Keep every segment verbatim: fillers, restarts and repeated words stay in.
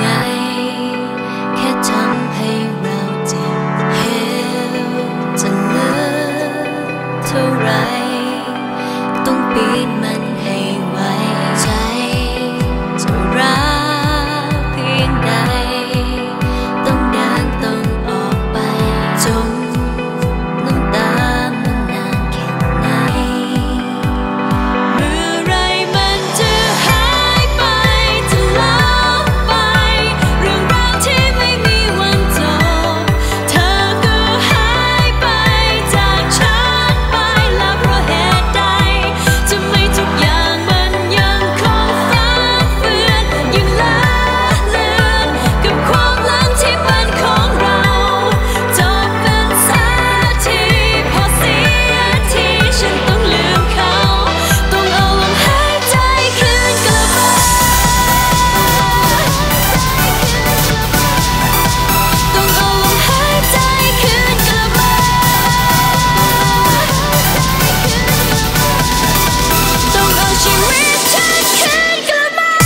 แค่ทำให้เราเจ็บเหี่ยวจะเหลือเท่าไรต้องปีนมันให้ไวใจจะรักเพียงใดต้องเดินต้องออกไปจมน้ำตามันนานแค่ไหนเมื่อไรมันจะหายไปจะลาไปเรื่องราวที่ไม่มีวันจบเธอก็หายไปจากฉันไปแล้วเพราะเหตุใดทำไมทุกอย่างมันยังคงฟังเฟือนยังละเลือนกับความหลังที่เป็นของเราจบเป็นสักทีพอเสียทีฉันต้องลืมเขาต้องเอาลมหายใจคืนกลับมาต้องเอาลมหายใจคืนกลับมาต้องเอาชีวิตฉันคืนกลับมา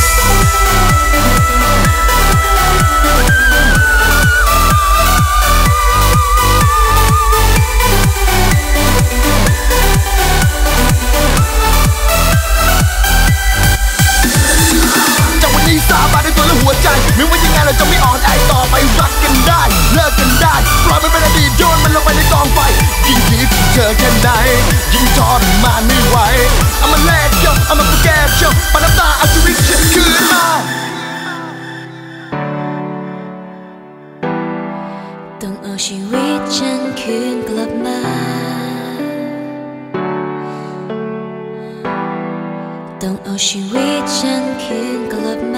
จากวันนี้สาบานด้วยตัวและหัวใจไม่ว่ายังไงเราจะไม่อ่อนแอต่อไปรักกันได้เลิกกันได้ปล่อยมันเป็นอดีตโยนมันลงไปในกองไฟยิ่งคิดเจอแค่ไหนยิ่งทรมานไม่ไหวเอามาแลกยกเอามาแก้ยกปาน้ำตาเอาชีวิตฉันคืนมาต้องเอาชีวิตฉันคืนกลับมาต้องเอาชีวิตฉันคืนกลับมา